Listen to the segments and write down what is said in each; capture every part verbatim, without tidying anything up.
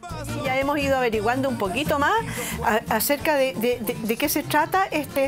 Ya hemos ido averiguando un poquito más a, acerca de, de, de, de qué se trata este,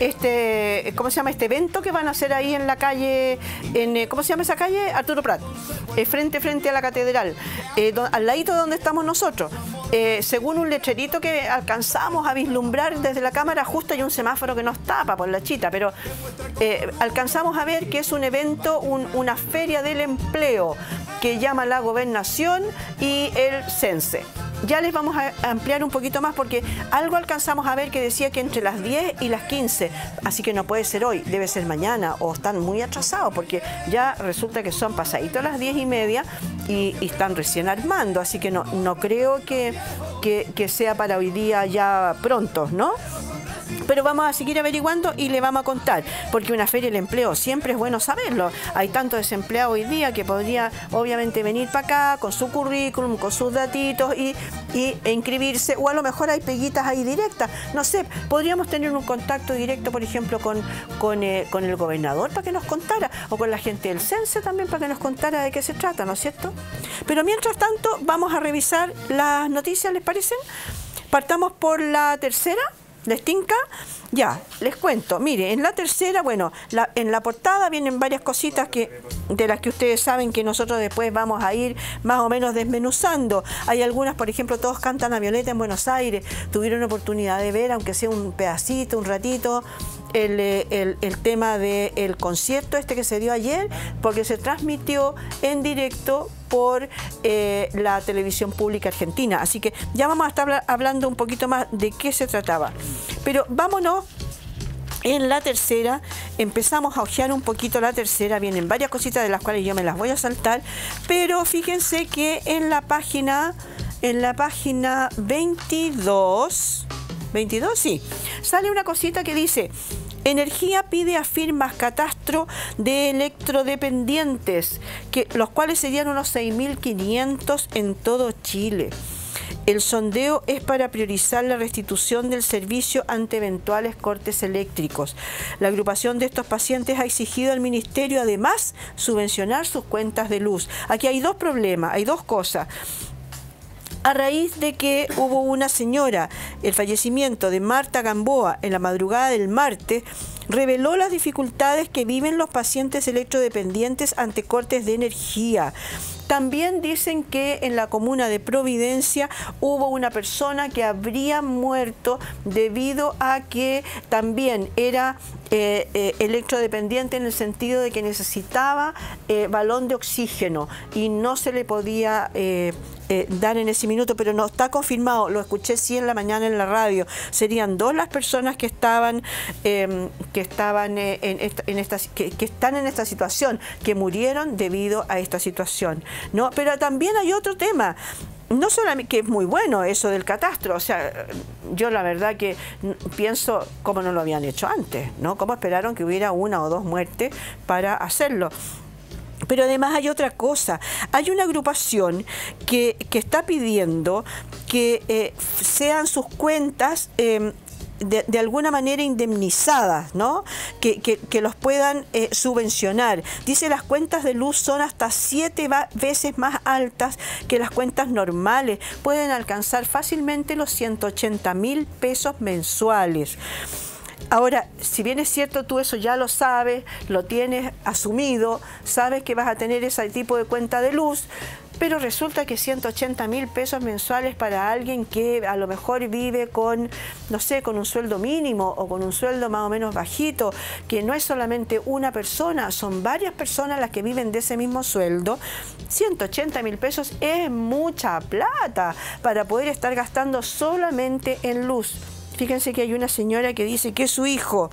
este, ¿cómo se llama? Este evento que van a hacer ahí en la calle, en, ¿cómo se llama esa calle? Arturo Prat, eh, frente, frente a la catedral, eh, do, al ladito de donde estamos nosotros. Eh, según un letrerito que alcanzamos a vislumbrar desde la cámara, justo hay un semáforo que nos tapa por la chita, pero eh, alcanzamos a ver que es un evento, un, una feria del empleo que llama la Gobernación y el Cense. Ya les vamos a ampliar un poquito más porque algo alcanzamos a ver que decía que entre las diez y las quince, así que no puede ser hoy, debe ser mañana o están muy atrasados porque ya resulta que son pasaditos las diez y media y, y están recién armando, así que no, no creo que, que, que sea para hoy día ya pronto, ¿no? Pero vamos a seguir averiguando y le vamos a contar, porque una feria del empleo siempre es bueno saberlo. Hay tanto desempleado hoy día que podría obviamente venir para acá con su currículum, con sus datitos y, y e inscribirse, o a lo mejor hay peguitas ahí directas. No sé, podríamos tener un contacto directo, por ejemplo, con, con, eh, con el gobernador para que nos contara, o con la gente del Cense también para que nos contara de qué se trata, ¿no es cierto? Pero mientras tanto, vamos a revisar las noticias, ¿les parecen? Partamos por la tercera. ¿Les tinca? Ya, les cuento. Mire, en la tercera, bueno, la, en la portada vienen varias cositas que de las que ustedes saben que nosotros después vamos a ir más o menos desmenuzando. Hay algunas, por ejemplo, Todos cantan a Violeta en Buenos Aires. Tuvieron oportunidad de ver, aunque sea un pedacito, un ratito, el, el, el tema del concierto este que se dio ayer, porque se transmitió en directo por eh, la televisión pública argentina. Así que ya vamos a estar hablando un poquito más de qué se trataba. Pero vámonos en la tercera, empezamos a hojear un poquito la tercera, vienen varias cositas de las cuales yo me las voy a saltar, pero fíjense que en la página, en la página veintidós, veintidós, sí, sale una cosita que dice: Energía pide a firmas catastro de electrodependientes, que, los cuales serían unos seis mil quinientos en todo Chile. El sondeo es para priorizar la restitución del servicio ante eventuales cortes eléctricos. La agrupación de estos pacientes ha exigido al Ministerio además subvencionar sus cuentas de luz. Aquí hay dos problemas, hay dos cosas. A raíz de que hubo una señora, el fallecimiento de Marta Gamboa en la madrugada del martes, reveló las dificultades que viven los pacientes electrodependientes ante cortes de energía. También dicen que en la comuna de Providencia hubo una persona que habría muerto debido a que también era eh, eh, electrodependiente en el sentido de que necesitaba eh, balón de oxígeno y no se le podía eh, eh, dar en ese minuto, pero no está confirmado, lo escuché sí en la mañana en la radio. Serían dos las personas que estaban, eh, que, estaban eh, en esta, en esta, que, que están en esta situación, que murieron debido a esta situación. ¿No? Pero también hay otro tema, no solamente que es muy bueno eso del catastro, o sea, yo la verdad que pienso cómo no lo habían hecho antes, ¿no? Cómo esperaron que hubiera una o dos muertes para hacerlo. Pero además hay otra cosa, hay una agrupación que, que está pidiendo que eh, sean sus cuentas eh, De, de alguna manera indemnizadas, ¿no? Que, que, que los puedan eh, subvencionar. Dice, las cuentas de luz son hasta siete veces más altas que las cuentas normales. Pueden alcanzar fácilmente los ciento ochenta mil pesos mensuales. Ahora, si bien es cierto, tú eso ya lo sabes, lo tienes asumido, sabes que vas a tener ese tipo de cuenta de luz, pero resulta que ciento ochenta mil pesos mensuales para alguien que a lo mejor vive con, no sé, con un sueldo mínimo o con un sueldo más o menos bajito, que no es solamente una persona, son varias personas las que viven de ese mismo sueldo. ciento ochenta mil pesos es mucha plata para poder estar gastando solamente en luz. Fíjense que hay una señora que dice que su hijo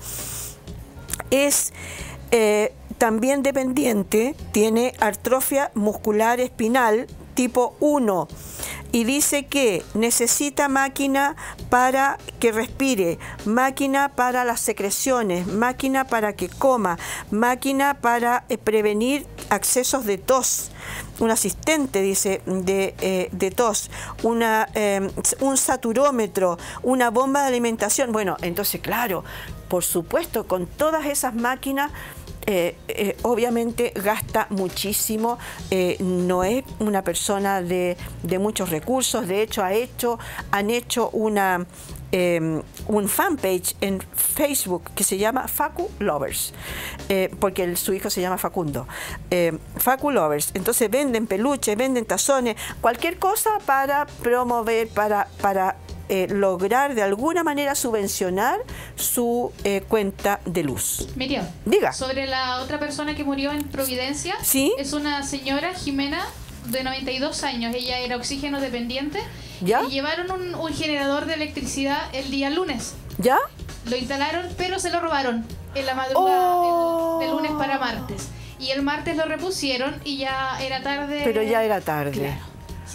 es eh, también dependiente, tiene atrofia muscular espinal tipo uno y dice que necesita máquina para que respire, máquina para las secreciones, máquina para que coma, máquina para eh, prevenir accesos de tos. un asistente, dice, de, eh, de tos, una, eh, un saturómetro, una bomba de alimentación. Bueno, entonces, claro, por supuesto, con todas esas máquinas, Eh, eh, obviamente gasta muchísimo, eh, no es una persona de, de muchos recursos. De hecho, ha hecho, han hecho una, eh, un fanpage en Facebook que se llama Facu Lovers, eh, porque el, su hijo se llama Facundo. Eh, Facu Lovers. Entonces venden peluches, venden tazones, cualquier cosa para promover, para... para Eh, lograr de alguna manera subvencionar su eh, cuenta de luz. Miriam, diga. Sobre la otra persona que murió en Providencia, ¿sí? Es una señora, Jimena, de noventa y dos años. Ella era oxígeno dependiente. ¿Ya? Y llevaron un, un generador de electricidad el día lunes. ¿Ya? Lo instalaron, pero se lo robaron en la madrugada oh. del, del lunes para martes. Y el martes lo repusieron y ya era tarde. Pero ya era tarde. Claro.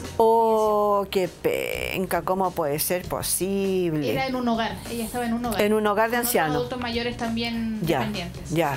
Oh, qué penca, ¿cómo puede ser posible? Era en un hogar, ella estaba en un hogar. En un hogar de ancianos. Adultos mayores también ya, dependientes. Ya.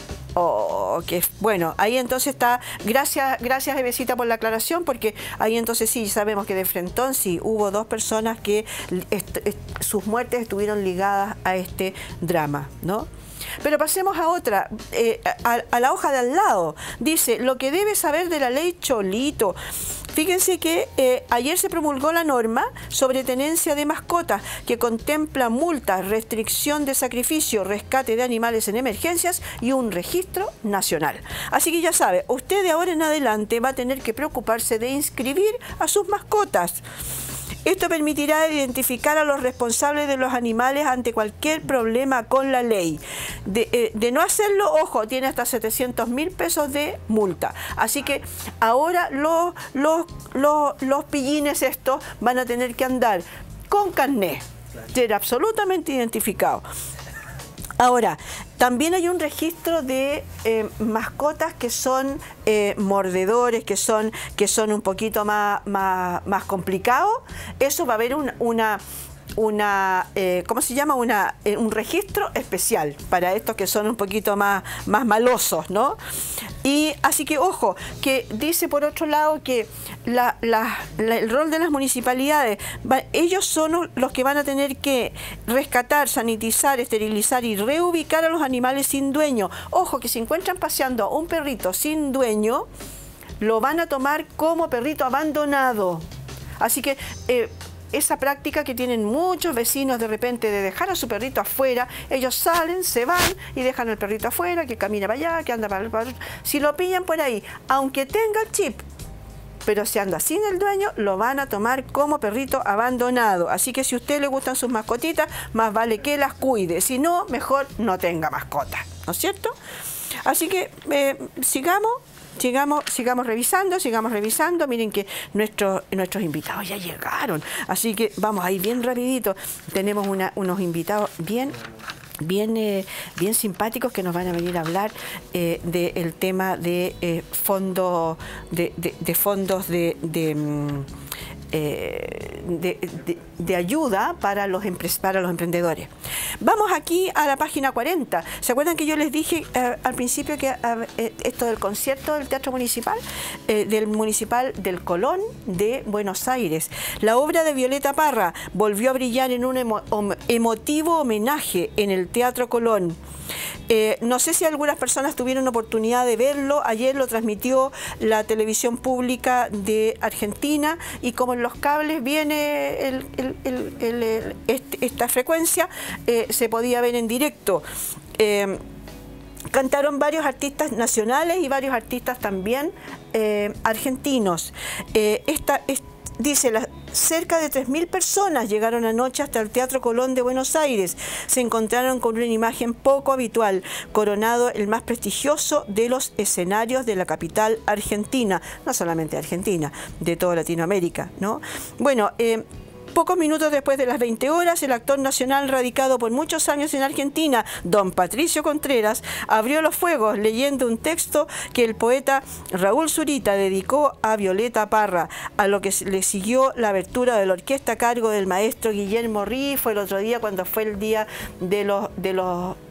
Oh, qué bueno, ahí entonces está, gracias, gracias Evecita por la aclaración, porque ahí entonces sí sabemos que de frentón sí hubo dos personas que est est sus muertes estuvieron ligadas a este drama, ¿no? Pero pasemos a otra, eh, a, a la hoja de al lado. Dice, lo que debe saber de la ley Cholito. Fíjense que eh, ayer se promulgó la norma sobre tenencia de mascotas que contempla multas, restricción de sacrificio, rescate de animales en emergencias y un registro nacional. Así que ya sabe, usted de ahora en adelante va a tener que preocuparse de inscribir a sus mascotas. Esto permitirá identificar a los responsables de los animales ante cualquier problema con la ley. De, eh, de no hacerlo, ojo, tiene hasta setecientos mil pesos de multa. Así que ahora los, los, los, los pillines estos van a tener que andar con carné, ser absolutamente identificados. Ahora, también hay un registro de eh, mascotas que son eh, mordedores, que son, que son un poquito más, más, más complicados. Eso va a haber un, una... una eh, ¿cómo se llama? Una, eh, un registro especial para estos que son un poquito más, más malosos, ¿no? Y así que, ojo, que dice por otro lado que la, la, la, el rol de las municipalidades, va, ellos son los que van a tener que rescatar, sanitizar, esterilizar y reubicar a los animales sin dueño. Ojo, que si encuentran paseando un perrito sin dueño, lo van a tomar como perrito abandonado. Así que... Eh, esa práctica que tienen muchos vecinos de repente de dejar a su perrito afuera, ellos salen, se van y dejan al perrito afuera, que camina para allá, que anda para allá. Si lo pillan por ahí, aunque tenga el chip, pero si anda sin el dueño, lo van a tomar como perrito abandonado. Así que si a usted le gustan sus mascotitas, más vale que las cuide. Si no, mejor no tenga mascota, ¿no es cierto? Así que eh, sigamos. Sigamos, sigamos revisando, sigamos revisando. Miren que nuestros, nuestros invitados ya llegaron. Así que vamos ahí bien rapidito. Tenemos una, unos invitados bien, bien, eh, bien simpáticos que nos van a venir a hablar eh, del tema de eh, fondos de, de, de fondos de, de Eh, de, de, de ayuda para los, para los emprendedores. Vamos aquí a la página cuarenta. ¿Se acuerdan que yo les dije eh, al principio que eh, esto del concierto del Teatro Municipal, eh, del Municipal del Colón de Buenos Aires? La obra de Violeta Parra volvió a brillar en un emo, emotivo homenaje en el Teatro Colón. Eh, no sé si algunas personas tuvieron oportunidad de verlo. Ayer lo transmitió la televisión pública de Argentina y como en los cables viene el, el, el, el, el, este, esta frecuencia, eh, se podía ver en directo. Eh, cantaron varios artistas nacionales y varios artistas también eh, argentinos. Eh, esta, esta Dice, la, cerca de tres mil personas llegaron anoche hasta el Teatro Colón de Buenos Aires. Se encontraron con una imagen poco habitual, coronado el más prestigioso de los escenarios de la capital argentina. No solamente Argentina, de toda Latinoamérica, ¿no? Bueno, eh, pocos minutos después de las veinte horas, el actor nacional radicado por muchos años en Argentina, don Patricio Contreras, abrió los fuegos leyendo un texto que el poeta Raúl Zurita dedicó a Violeta Parra, a lo que le siguió la abertura de la orquesta a cargo del maestro Guillermo Rí. Fue el otro día cuando fue el día de los, de los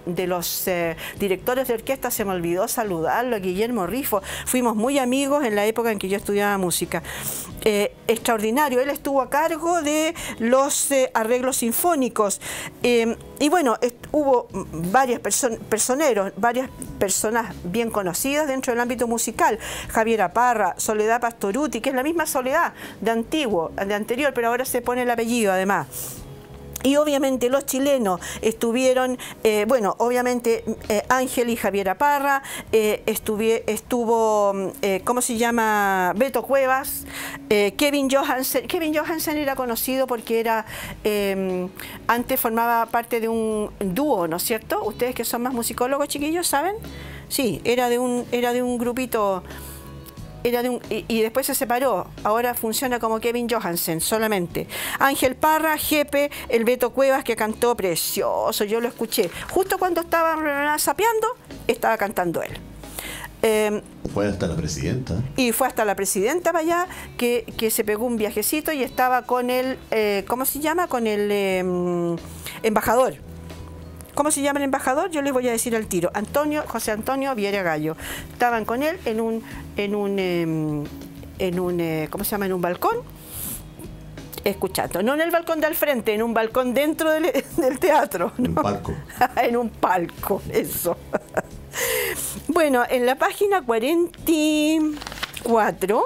de los eh, directores de orquesta, se me olvidó saludarlo, a Guillermo Rifo. Fuimos muy amigos en la época en que yo estudiaba música. Eh, extraordinario, él estuvo a cargo de los eh, arreglos sinfónicos. Eh, y bueno, hubo varias personas, personeros, varias personas bien conocidas dentro del ámbito musical. Javiera Parra, Soledad Pastoruti, que es la misma Soledad de antiguo, de anterior, pero ahora se pone el apellido además. Y obviamente los chilenos estuvieron, eh, bueno, obviamente eh, Ángel y Javiera Parra, eh, estuvi, estuvo, eh, ¿cómo se llama? Beto Cuevas, eh, Kevin Johansen. Kevin Johansen era conocido porque era, eh, antes formaba parte de un dúo, ¿no es cierto? Ustedes que son más musicólogos, chiquillos, ¿saben? Sí, era de un, era de un grupito... Era de un, y, y después se separó, ahora funciona como Kevin Johansen solamente. Ángel Parra, Jepe, el Beto Cuevas, que cantó precioso, yo lo escuché. Justo cuando estaba sapeando, estaba cantando él. Eh, fue hasta la presidenta. Y fue hasta la presidenta para allá, que, que se pegó un viajecito y estaba con el, eh, ¿cómo se llama? Con el eh, embajador. ¿Cómo se llama el embajador? Yo les voy a decir al tiro. Antonio, José Antonio Viera Gallo. Estaban con él en un, en un, eh, en un eh, ¿cómo se llama? En un balcón, escuchando. No en el balcón de al frente, en un balcón dentro del, del teatro, ¿no? En un palco. En un palco, eso. Bueno, en la página cuarenta y cuatro...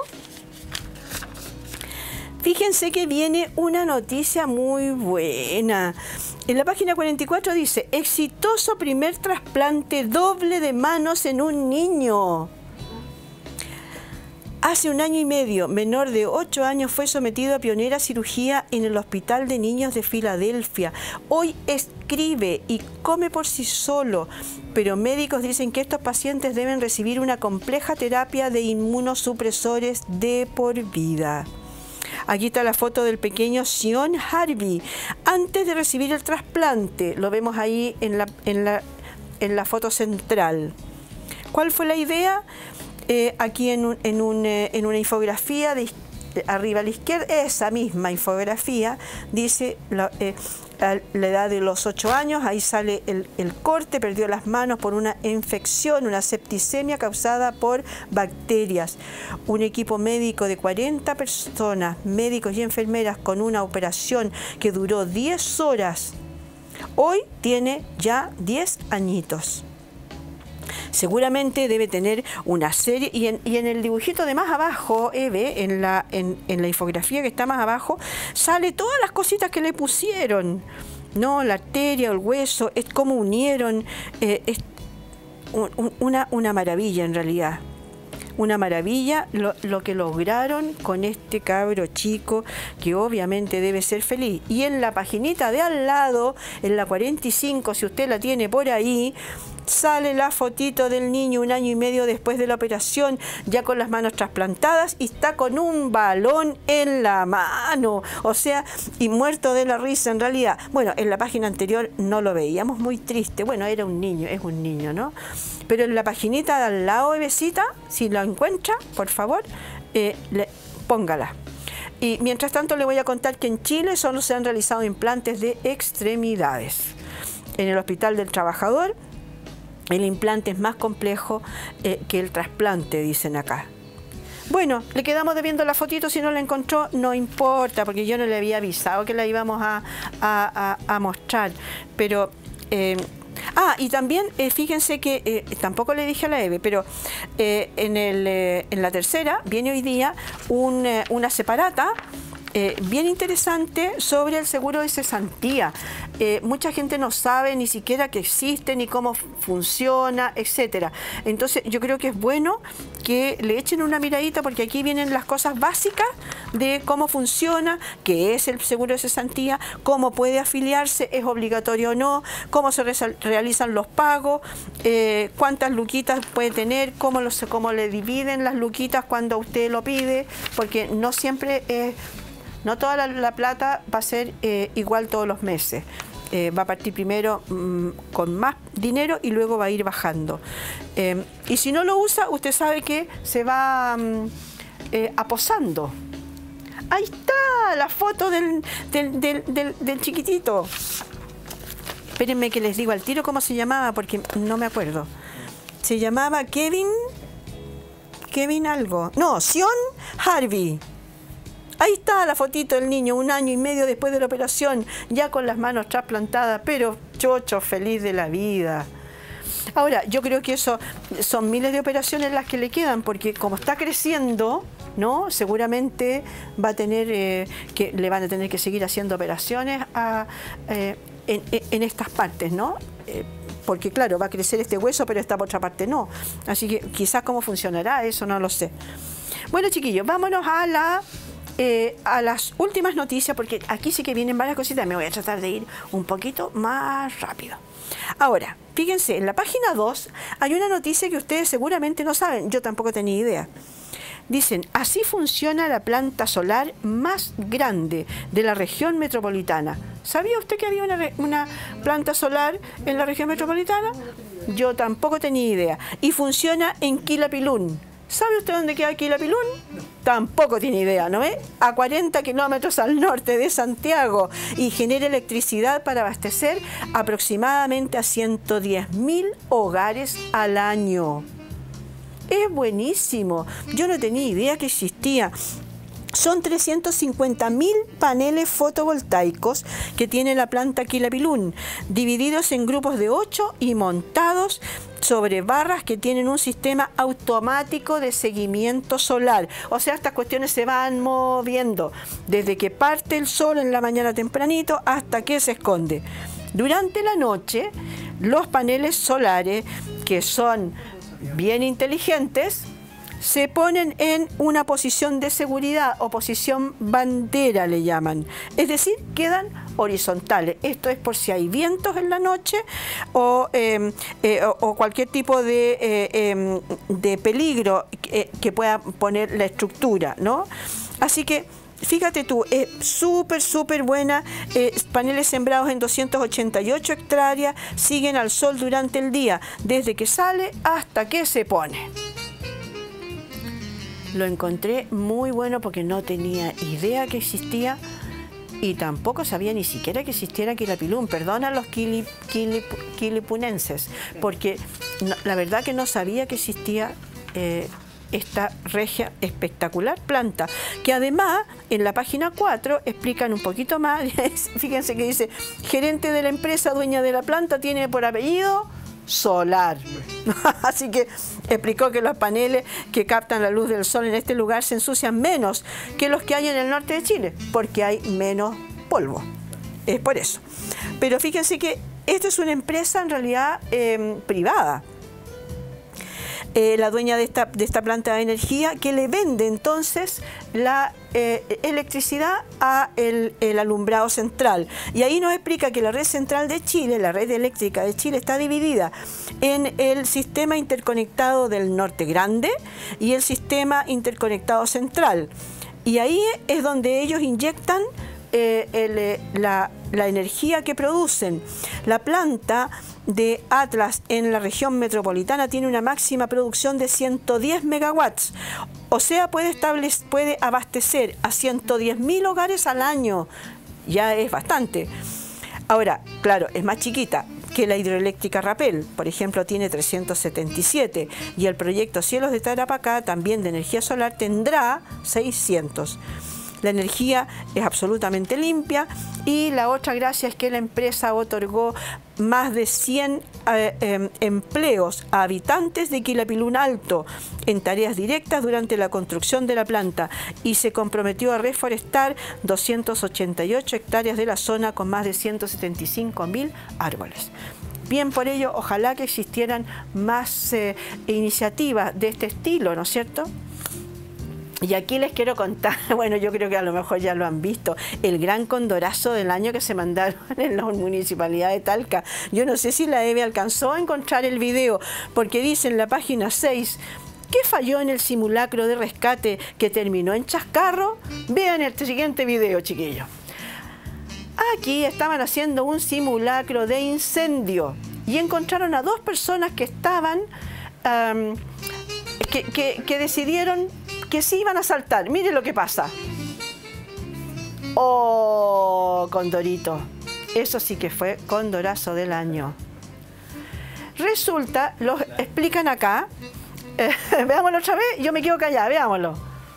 fíjense que viene una noticia muy buena. En la página cuarenta y cuatro dice, exitoso primer trasplante doble de manos en un niño. Hace un año y medio, menor de ocho años fue sometido a pionera cirugía en el Hospital de Niños de Filadelfia. Hoy escribe y come por sí solo, pero médicos dicen que estos pacientes deben recibir una compleja terapia de inmunosupresores de por vida. Aquí está la foto del pequeño Sean Harvey antes de recibir el trasplante. Lo vemos ahí en la, en la, en la foto central. ¿Cuál fue la idea? Eh, aquí en, un, en, un, eh, en una infografía de, de arriba a la izquierda, esa misma infografía dice la, eh, a la edad de los ocho años, ahí sale el, el corte, perdió las manos por una infección, una septicemia causada por bacterias. Un equipo médico de cuarenta personas, médicos y enfermeras, con una operación que duró diez horas. Hoy tiene ya diez añitos. Seguramente debe tener una serie, y en, y en el dibujito de más abajo, Eve, en la, en, en la infografía que está más abajo, sale todas las cositas que le pusieron, ¿no? La arteria, el hueso, es cómo unieron, eh, es un, un, una, una maravilla en realidad. Una maravilla lo, lo que lograron con este cabro chico, que obviamente debe ser feliz. Y en la paginita de al lado, en la cuarenta y cinco, si usted la tiene por ahí, sale la fotito del niño un año y medio después de la operación, ya con las manos trasplantadas, y está con un balón en la mano, o sea, y muerto de la risa en realidad. Bueno, en la página anterior no lo veíamos, muy triste. Bueno, era un niño, es un niño, ¿no? Pero en la paginita de al lado, Evecita, si la encuentra, por favor, eh, le, póngala. Y mientras tanto le voy a contar que en Chile solo se han realizado implantes de extremidades. En el Hospital del Trabajador, el implante es más complejo eh, que el trasplante, dicen acá. Bueno, le quedamos debiendo la fotito, si no la encontró, no importa, porque yo no le había avisado que la íbamos a, a, a, a mostrar. Pero, eh, ah, y también, eh, fíjense que, eh, tampoco le dije a la Eve, pero eh, en, el, eh, en la tercera viene hoy día un, eh, una separata, Eh, bien interesante sobre el seguro de cesantía. Eh, mucha gente no sabe ni siquiera que existe, ni cómo funciona, etcétera. Entonces yo creo que es bueno que le echen una miradita, porque aquí vienen las cosas básicas de cómo funciona, qué es el seguro de cesantía, cómo puede afiliarse, es obligatorio o no, cómo se re realizan los pagos, eh, cuántas luquitas puede tener, cómo, los, cómo le dividen las luquitas cuando usted lo pide, porque no siempre es... No toda la, la plata va a ser eh, igual todos los meses. Eh, va a partir primero mmm, con más dinero y luego va a ir bajando. Eh, y si no lo usa, usted sabe que se va mmm, eh, aposando. Ahí está la foto del, del, del, del, del chiquitito. espérenme que les digo al tiro cómo se llamaba, porque no me acuerdo. Se llamaba Kevin, Kevin algo. No, Sean Harvey. Ahí está la fotito del niño, un año y medio después de la operación, ya con las manos trasplantadas, pero chocho, feliz de la vida. Ahora, yo creo que eso son miles de operaciones las que le quedan, porque como está creciendo, ¿no? Seguramente va a tener eh, que le van a tener que seguir haciendo operaciones a, eh, en, en estas partes, ¿no? Eh, porque claro, va a crecer este hueso, pero esta por otra parte no. Así que quizás cómo funcionará eso, no lo sé. Bueno, chiquillos, vámonos a la... Eh, a las últimas noticias, porque aquí sí que vienen varias cositas. Me voy a tratar de ir un poquito más rápido. Ahora, fíjense, en la página dos hay una noticia que ustedes seguramente no saben, yo tampoco tenía idea. Dicen, así funciona la planta solar más grande de la región metropolitana. ¿Sabía usted que había una, una planta solar en la región metropolitana? Yo tampoco tenía idea. Y funciona en Quilapilún. ¿Sabe usted dónde queda Quilapilún? Tampoco tiene idea, ¿no ve? A cuarenta kilómetros al norte de Santiago, y genera electricidad para abastecer aproximadamente a ciento diez mil hogares al año. Es buenísimo. Yo no tenía idea que existía. Son trescientos cincuenta mil paneles fotovoltaicos que tiene la planta Quilapilún, divididos en grupos de ocho y montados sobre barras que tienen un sistema automático de seguimiento solar. O sea, estas cuestiones se van moviendo desde que parte el sol en la mañana tempranito hasta que se esconde. Durante la noche, los paneles solares, que son bien inteligentes, se ponen en una posición de seguridad o posición bandera, le llaman. Es decir, quedan horizontales. Esto es por si hay vientos en la noche o, eh, eh, o, o cualquier tipo de, eh, eh, de peligro que, que pueda poner la estructura, ¿no? Así que fíjate tú, es súper, súper buena. Eh, paneles sembrados en doscientas ochenta y ocho hectáreas, siguen al sol durante el día, desde que sale hasta que se pone. Lo encontré muy bueno porque no tenía idea que existía y tampoco sabía ni siquiera que existiera Quilapilún. Perdona a los quili, quili, quilipunenses, porque no, la verdad que no sabía que existía eh, esta regia espectacular planta, que además en la página cuatro explican un poquito más. Fíjense que dice, gerente de la empresa dueña de la planta tiene por apellido Solar. Así que explicó que los paneles que captan la luz del sol en este lugar se ensucian menos que los que hay en el norte de Chile, porque hay menos polvo. Es por eso. Pero fíjense que esto es una empresa en realidad eh, privada. Eh, la dueña de esta, de esta planta de energía, que le vende entonces la eh, electricidad a el, el alumbrado central. Y ahí nos explica que la red central de Chile, la red eléctrica de Chile, está dividida en el sistema interconectado del Norte Grande y el sistema interconectado central. Y ahí es donde ellos inyectan eh, el, la, la energía que producen. La planta de Atlas en la región metropolitana tiene una máxima producción de ciento diez megawatts, o sea, puede, establecer, puede abastecer a ciento diez mil hogares al año. Ya es bastante. Ahora, claro, es más chiquita que la hidroeléctrica Rapel, por ejemplo, tiene trescientos setenta y siete, y el proyecto Cielos de Tarapacá, también de energía solar, tendrá seiscientos. La energía es absolutamente limpia, y la otra gracia es que la empresa otorgó más de cien eh, eh, empleos a habitantes de Quilapilún Alto en tareas directas durante la construcción de la planta, y se comprometió a reforestar doscientas ochenta y ocho hectáreas de la zona con más de ciento setenta y cinco mil árboles. Bien por ello, ojalá que existieran más eh, iniciativas de este estilo, ¿no es cierto? Y aquí les quiero contar, bueno, yo creo que a lo mejor ya lo han visto, el gran condorazo del año que se mandaron en la municipalidad de Talca. Yo no sé si la Eve alcanzó a encontrar el video, porque dice en la página seis, ¿qué falló en el simulacro de rescate que terminó en chascarro? Vean el siguiente video, chiquillos. Aquí estaban haciendo un simulacro de incendio y encontraron a dos personas que estaban, um, que, que, que decidieron que sí iban a saltar. Mire lo que pasa. Oh, Condorito. Eso sí que fue condorazo del año. Resulta, lo explican acá, eh, veámoslo otra vez, yo me quedo callada, veámoslo.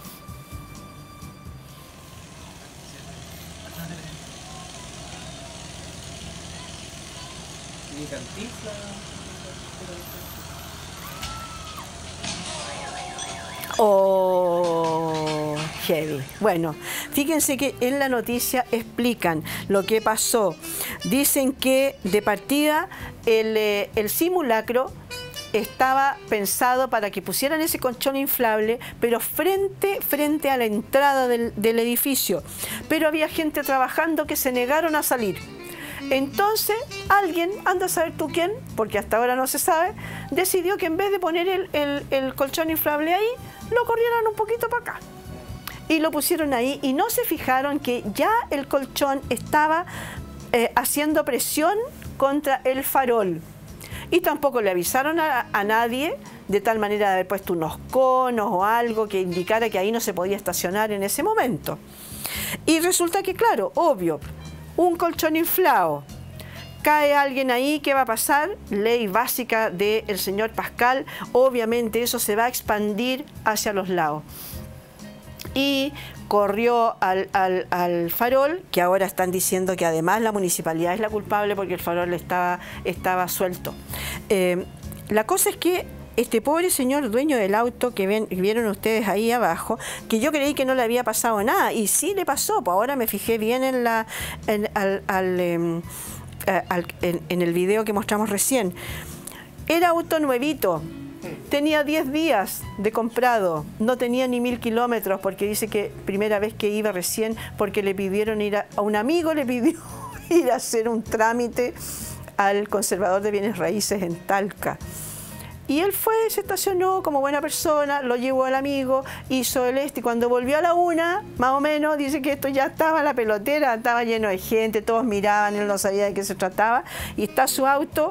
Oh, heavy. Bueno, fíjense que en la noticia explican lo que pasó. Dicen que de partida el, eh, el simulacro estaba pensado para que pusieran ese colchón inflable, pero frente, frente a la entrada del, del edificio. Pero había gente trabajando que se negaron a salir. Entonces, alguien, anda a saber tú quién, porque hasta ahora no se sabe, decidió que en vez de poner el, el, el colchón inflable ahí, lo corrieron un poquito para acá. Y lo pusieron ahí y no se fijaron que ya el colchón estaba eh, haciendo presión contra el farol. Y tampoco le avisaron a, a nadie, de tal manera de haber puesto unos conos o algo que indicara que ahí no se podía estacionar en ese momento. Y resulta que, claro, obvio, un colchón inflado, cae alguien ahí, ¿qué va a pasar? Ley básica del señor Pascal, obviamente eso se va a expandir hacia los lados. Y corrió al, al, al farol, que ahora están diciendo que además la municipalidad es la culpable porque el farol estaba, estaba suelto. Eh, la cosa es que este pobre señor dueño del auto que ven, vieron ustedes ahí abajo, que yo creí que no le había pasado nada, y sí le pasó, pues ahora me fijé bien en, la, en, al, al, eh, al, en, en el video que mostramos recién. Era auto nuevito. Tenía diez días de comprado, no tenía ni mil kilómetros, porque dice que primera vez que iba recién, porque le pidieron ir a, a un amigo le pidió ir a hacer un trámite al conservador de bienes raíces en Talca. Y él fue, se estacionó como buena persona, lo llevó al amigo, hizo el este, y cuando volvió a la una, más o menos, dice que esto ya estaba la pelotera, estaba lleno de gente, todos miraban, él no sabía de qué se trataba, y está su auto,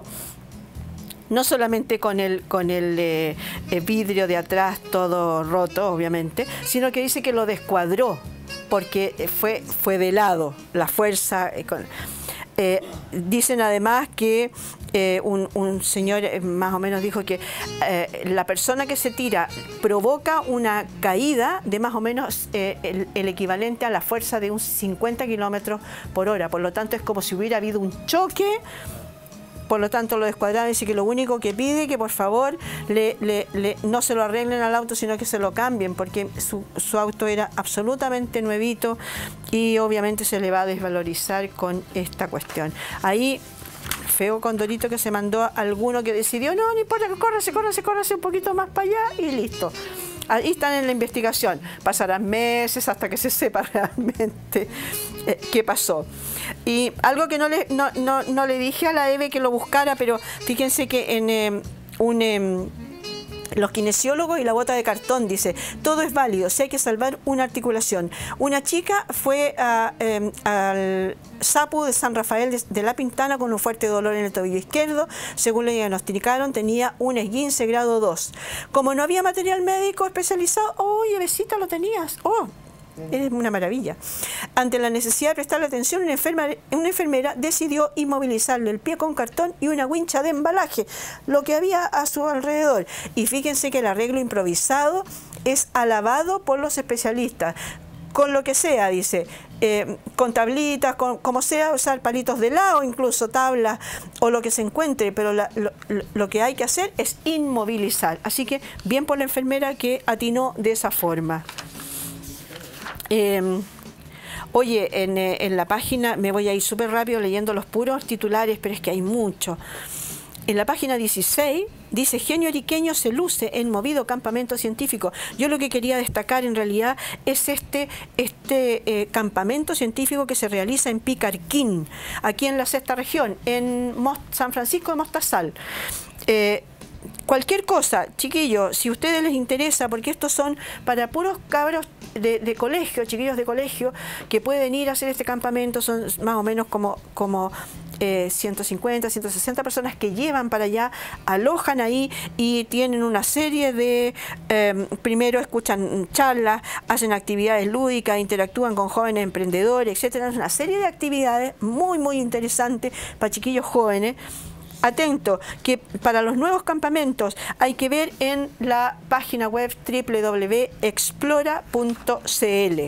no solamente con el, con el eh, eh, vidrio de atrás todo roto, obviamente, sino que dice que lo descuadró, porque fue, fue de lado, la fuerza. Eh, con, eh, dicen además que eh, un, un señor eh, más o menos dijo que eh, la persona que se tira provoca una caída de más o menos eh, el, el equivalente a la fuerza de un cincuenta kilómetros por hora, por lo tanto es como si hubiera habido un choque. Por lo tanto, lo descuadraron, dice que lo único que pide que por favor le, le, le, no se lo arreglen al auto, sino que se lo cambien, porque su, su auto era absolutamente nuevito y obviamente se le va a desvalorizar con esta cuestión. Ahí, feo condorito que se mandó a alguno que decidió, no, no importa, córrase, córrase, córrase un poquito más para allá y listo. Ahí están en la investigación. Pasarán meses hasta que se sepa realmente eh, qué pasó. Y algo que no le, no, no, no le dije a la Eve que lo buscara, pero fíjense que en eh, un... Eh, los kinesiólogos y la bota de cartón, dice, todo es válido, si hay que salvar una articulación. Una chica fue a, eh, al SAPU de San Rafael de, de La Pintana con un fuerte dolor en el tobillo izquierdo. Según le diagnosticaron, tenía un esguince grado dos. Como no había material médico especializado, oye, besita, lo tenías. Oh, es una maravilla. Ante la necesidad de prestarle atención, una enfermera, una enfermera decidió inmovilizarle el pie con cartón y una wincha de embalaje, lo que había a su alrededor. Y fíjense que el arreglo improvisado es alabado por los especialistas. Con lo que sea, dice, eh, con tablitas, con, como sea, usar palitos de lado, incluso tablas o lo que se encuentre, pero la, lo, lo que hay que hacer es inmovilizar. Así que bien por la enfermera que atinó de esa forma. Eh, oye, en, en la página, me voy a ir súper rápido leyendo los puros titulares, pero es que hay mucho. En la página dieciséis dice, genio ariqueño se luce en movido campamento científico. Yo lo que quería destacar en realidad es este, este eh, campamento científico que se realiza en Picarquín, aquí en la sexta región, en Most, San Francisco de Mostazal. Eh, Cualquier cosa, chiquillos, si a ustedes les interesa, porque estos son para puros cabros de, de colegio, chiquillos de colegio, que pueden ir a hacer este campamento, son más o menos como, como eh, ciento cincuenta, ciento sesenta personas que llevan para allá, alojan ahí y tienen una serie de, eh, primero escuchan charlas, hacen actividades lúdicas, interactúan con jóvenes emprendedores, etcétera. Es una serie de actividades muy, muy interesantes para chiquillos jóvenes. Atento, que para los nuevos campamentos hay que ver en la página web doble u doble u doble u punto explora punto c l.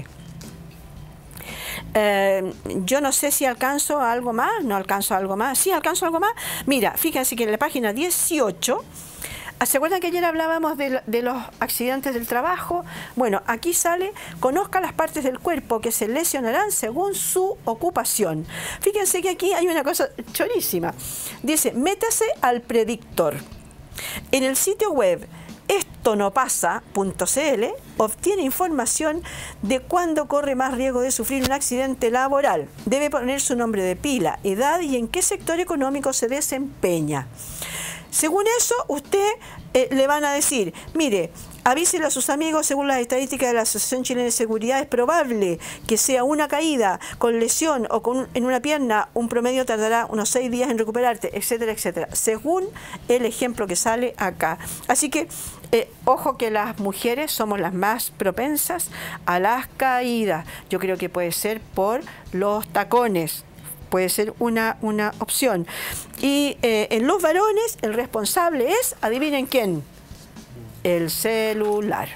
Eh, yo no sé si alcanzo algo más, no alcanzo algo más, sí alcanzo algo más. Mira, fíjense que en la página dieciocho, ¿se acuerdan que ayer hablábamos de, de los accidentes del trabajo? Bueno, aquí sale, conozca las partes del cuerpo que se lesionarán según su ocupación. Fíjense que aquí hay una cosa chorísima. Dice, métase al predictor. En el sitio web esto no pasa punto c l obtiene información de cuándo corre más riesgo de sufrir un accidente laboral. Debe poner su nombre de pila, edad y en qué sector económico se desempeña. Según eso, usted eh, le van a decir, mire, avísele a sus amigos, según las estadísticas de la Asociación Chilena de Seguridad, es probable que sea una caída con lesión o con, en una pierna, un promedio tardará unos seis días en recuperarte, etcétera, etcétera, según el ejemplo que sale acá. Así que, eh, ojo que las mujeres somos las más propensas a las caídas. Yo creo que puede ser por los tacones. Puede ser una, una opción. Y eh, en los varones el responsable es, adivinen quién, el celular.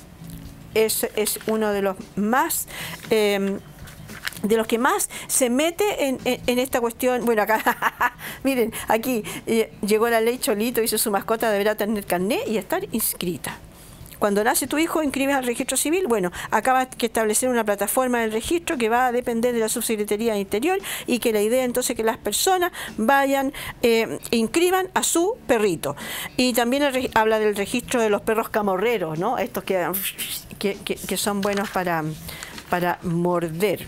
Ese es uno de los más, eh, de los que más se mete en, en, en esta cuestión. Bueno, acá, miren, aquí eh, llegó la ley Cholito, hizo su mascota, deberá tener carné y estar inscrita. Cuando nace tu hijo, inscribes al registro civil. Bueno, acaba que establecer una plataforma del registro que va a depender de la Subsecretaría de Interior y que la idea entonces es que las personas vayan, eh, inscriban a su perrito. Y también el, habla del registro de los perros camorreros, ¿no? Estos que, que, que, que son buenos para, para morder.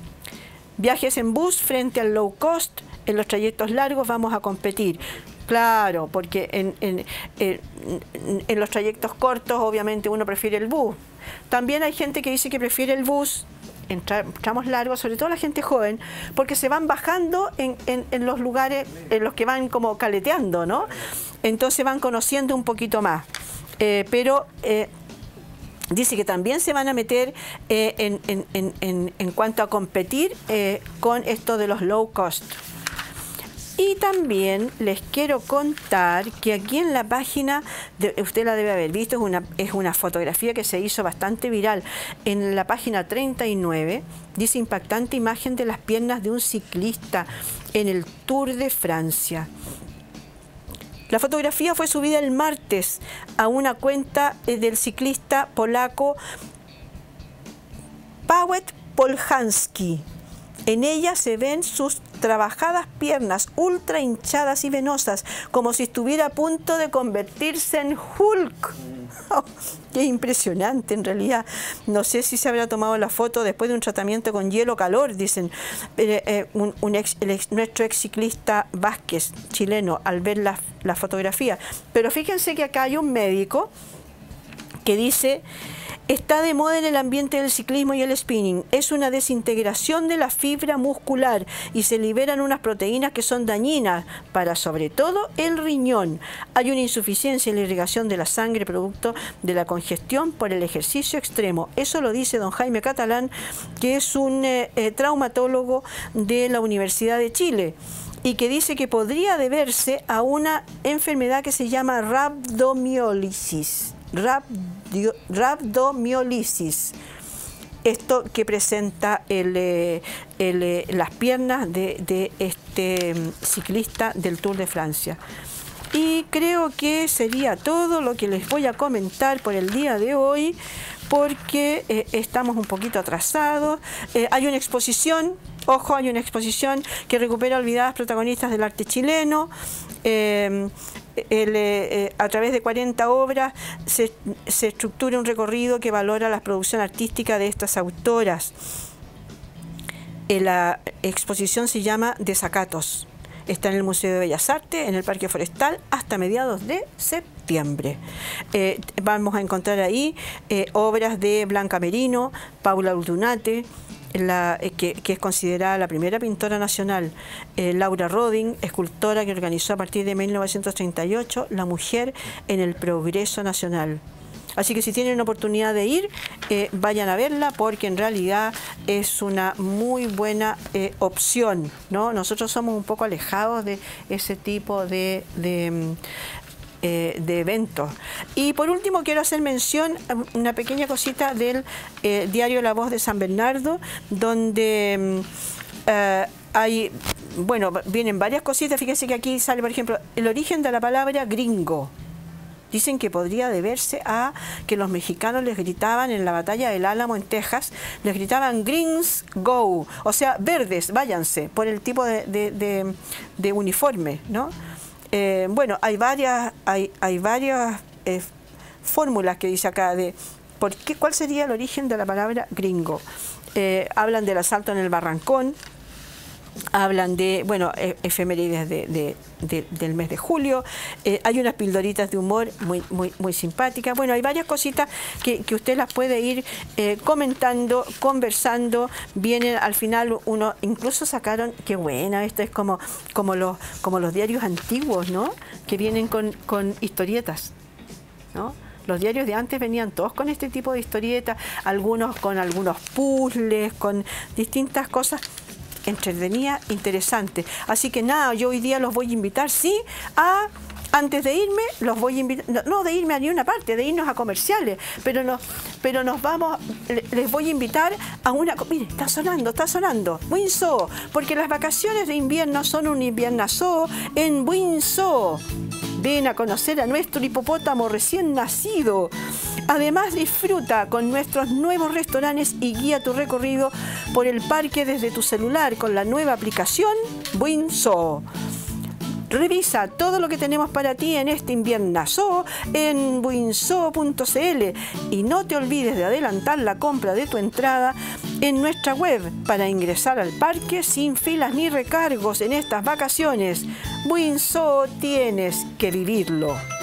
Viajes en bus frente al low cost. En los trayectos largos vamos a competir. Claro, porque en, en, en, en los trayectos cortos obviamente uno prefiere el bus. También hay gente que dice que prefiere el bus en tramos largos, sobre todo la gente joven, porque se van bajando en, en, en los lugares en los que van como caleteando, ¿no? Entonces van conociendo un poquito más. Eh, pero... Eh, Dice que también se van a meter eh, en, en, en, en, en cuanto a competir eh, con esto de los low cost. Y también les quiero contar que aquí en la página, de, usted la debe haber visto, es una, es una fotografía que se hizo bastante viral. En la página treinta y nueve dice impactante imagen de las piernas de un ciclista en el Tour de Francia. La fotografía fue subida el martes a una cuenta del ciclista polaco Paweł Poljanski. En ella se ven sus trabajadas piernas ultra hinchadas y venosas, como si estuviera a punto de convertirse en Hulk. Oh, qué impresionante, en realidad. No sé si se habrá tomado la foto después de un tratamiento con hielo calor, dicen eh, eh, un, un ex, el ex, nuestro ex ciclista Vázquez, chileno, al ver la, la fotografía. Pero fíjense que acá hay un médico que dice... Está de moda en el ambiente del ciclismo y el spinning. Es una desintegración de la fibra muscular y se liberan unas proteínas que son dañinas para, sobre todo, el riñón. Hay una insuficiencia en la irrigación de la sangre producto de la congestión por el ejercicio extremo. Eso lo dice don Jaime Catalán, que es un eh, eh, traumatólogo de la Universidad de Chile, y que dice que podría deberse a una enfermedad que se llama rhabdomiólisis. Rhabdomiólisis. Esto que presenta el, el, las piernas de, de este ciclista del Tour de Francia. Y creo que sería todo lo que les voy a comentar por el día de hoy, porque eh, estamos un poquito atrasados. Eh, hay una exposición, ojo, hay una exposición que recupera olvidadas protagonistas del arte chileno. Eh, El, eh, a través de cuarenta obras se, se estructura un recorrido que valora la producción artística de estas autoras. Eh, la exposición se llama Desacatos. Está en el Museo de Bellas Artes, en el Parque Forestal, hasta mediados de septiembre. Eh, vamos a encontrar ahí eh, obras de Blanca Merino, Paula Urdunate, la, que, que es considerada la primera pintora nacional, eh, Laura Rodin, escultora que organizó a partir de mil novecientos treinta y ocho La mujer en el progreso nacional. Así que si tienen oportunidad de ir, eh, vayan a verla, porque en realidad es una muy buena eh, opción, ¿no? Nosotros somos un poco alejados de ese tipo de, de, eh, de eventos. Y por último quiero hacer mención, una pequeña cosita del eh, diario La Voz de San Bernardo, donde eh, hay, bueno, vienen varias cositas. Fíjense que aquí sale, por ejemplo, el origen de la palabra gringo. Dicen que podría deberse a que los mexicanos les gritaban en la batalla del Álamo en Texas, les gritaban "Greens go", o sea, verdes, váyanse, por el tipo de, de, de, de uniforme, ¿no? Eh, bueno, hay varias, hay, hay varias eh, fórmulas que dice acá de por qué, cuál sería el origen de la palabra gringo. Eh, hablan del asalto en el Barrancón. Hablan de, bueno, efemérides de, de, de, del mes de julio, eh, hay unas pildoritas de humor muy, muy, muy simpáticas. Bueno, hay varias cositas que, que usted las puede ir eh, comentando, conversando. Vienen al final, uno incluso sacaron, qué buena, esto es como, como, los, como los diarios antiguos, ¿no? Que vienen con, con historietas, ¿no? Los diarios de antes venían todos con este tipo de historietas, algunos con algunos puzzles, con distintas cosas entretenida, interesante. Así que nada, yo hoy día los voy a invitar, sí, a, antes de irme, los voy a invitar, no, no de irme a ninguna parte, de irnos a comerciales, pero nos, pero nos vamos, les voy a invitar a una, mire, está sonando, está sonando, Windsor, porque las vacaciones de invierno son un inviernazo en Windsor. Ven a conocer a nuestro hipopótamo recién nacido. Además, disfruta con nuestros nuevos restaurantes y guía tu recorrido por el parque desde tu celular con la nueva aplicación Windsor. Revisa todo lo que tenemos para ti en este inviernazo en windsor punto c l y no te olvides de adelantar la compra de tu entrada en nuestra web para ingresar al parque sin filas ni recargos en estas vacaciones. Windsor, tienes que vivirlo.